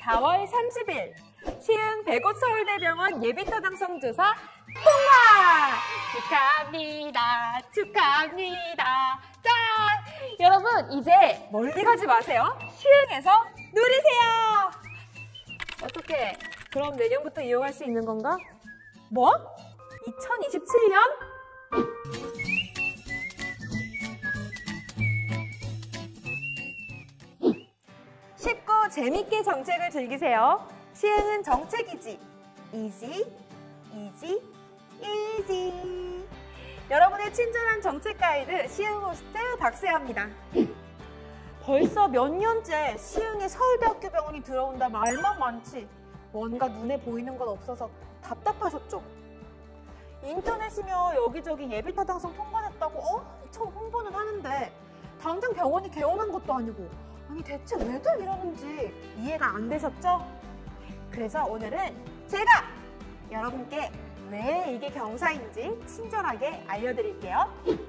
4월 30일 시흥 백옷 서울대병원 예비타당성 조사 통과! 축하합니다. 축하합니다. 짠! 여러분 이제 멀리 가지 마세요. 시흥에서 누리세요. 어떻게? 그럼 내년부터 이용할 수 있는 건가? 뭐? 2027년? 쉽고 재밌게 정책을 즐기세요. 시흥은 정책이지. 이지, 이지, 이지. 여러분의 친절한 정책 가이드 시흥 호스트 박세아입니다. 벌써 몇 년째 시흥에 서울대학교 병원이 들어온다 말만 많지 뭔가 눈에 보이는 건 없어서 답답하셨죠? 인터넷이며 여기저기 예비타당성 통과됐다고 엄청 홍보는 하는데 당장 병원이 개원한 것도 아니고 아니 대체 왜들 이러는지 이해가 안 되셨죠? 그래서 오늘은 제가 여러분께 왜 이게 경사인지 친절하게 알려드릴게요.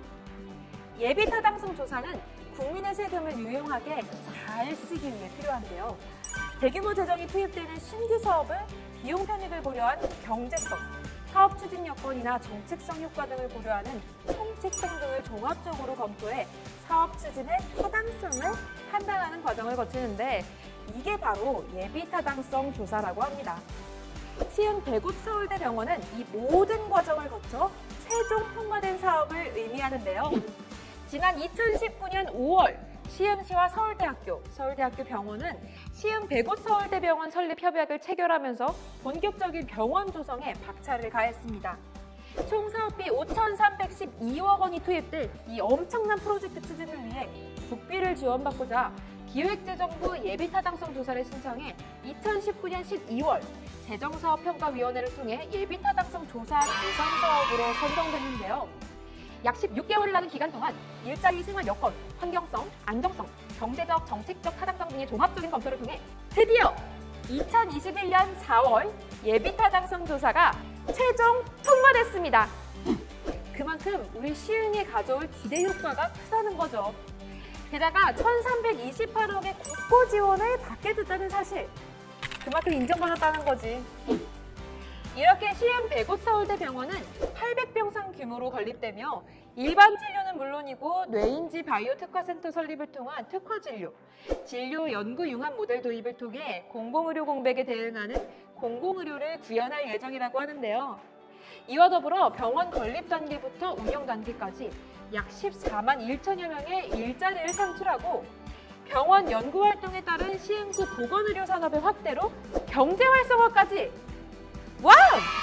예비타당성 조사는 국민의 세금을 유용하게 잘 쓰기 위해 필요한데요. 대규모 재정이 투입되는 신규 사업을 비용 편익을 고려한 경제성, 사업 추진 여건이나 정책성 효과 등을 고려하는 총책성 등을 종합적으로 검토해 사업 추진의 타당성을 판단하는 과정을 거치는데 이게 바로 예비타당성 조사라고 합니다. 시흥 백옷 서울대병원은 이 모든 과정을 거쳐 최종 통과된 사업을 의미하는데요. 지난 2019년 5월 시흥시와 서울대학교 병원은 시흥 백옷 서울대병원 설립 협약을 체결하면서 본격적인 병원 조성에 박차를 가했습니다. 총 사업비 5,312억 원이 투입될 이 엄청난 프로젝트 추진을 위해 국비를 지원받고자 기획재정부 예비타당성 조사를 신청해 2019년 12월 재정사업평가위원회를 통해 예비타당성 조사 대상 사업으로 선정됐는데요. 약 16개월이라는 기간 동안 일자리 생활 여건, 환경성, 안정성, 경제적, 정책적 타당성 등의 종합적인 검토를 통해 드디어 2021년 4월 예비타당성 조사가 최종 통과됐습니다. 그만큼 우리 시흥에 가져올 기대 효과가 크다는 거죠. 게다가 1,328억의 국고 지원을 받게 됐다는 사실, 그만큼 인정받았다는 거지. 이렇게 시흥 백옷 서울대병원은 800병상 규모로 건립되며 일반 진료는 물론이고 뇌인지 바이오 특화센터 설립을 통한 특화진료, 진료 연구 융합 모델 도입을 통해 공공의료 공백에 대응하는 공공의료를 구현할 예정이라고 하는데요. 이와 더불어 병원 건립 단계부터 운영 단계까지 약 14만 1천여 명의 일자리를 창출하고 병원 연구 활동에 따른 시흥구 보건의료 산업의 확대로 경제 활성화까지 와우!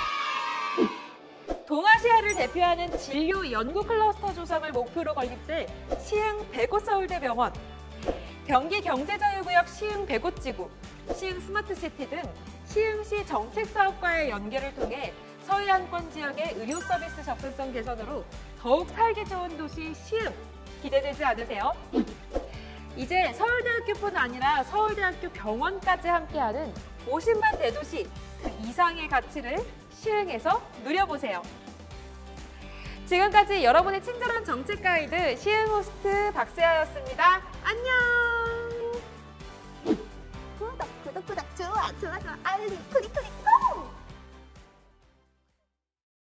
동아시아를 대표하는 진료 연구 클러스터 조성을 목표로 건립될 시흥 백옷 서울대병원, 경기 경제자유구역 시흥 백옷지구, 시흥 스마트시티 등 시흥시 정책사업과의 연계를 통해 서해안권 지역의 의료 서비스 접근성 개선으로 더욱 살기 좋은 도시 시흥 기대되지 않으세요? 이제 서울대학교뿐 아니라 서울대학교 병원까지 함께하는 50만 대도시 그 이상의 가치를 시흥에서 누려보세요. 지금까지 여러분의 친절한 정책 가이드 시흥 호스트 박세아였습니다. 안녕! 구독, 좋아, 알림, 클릭.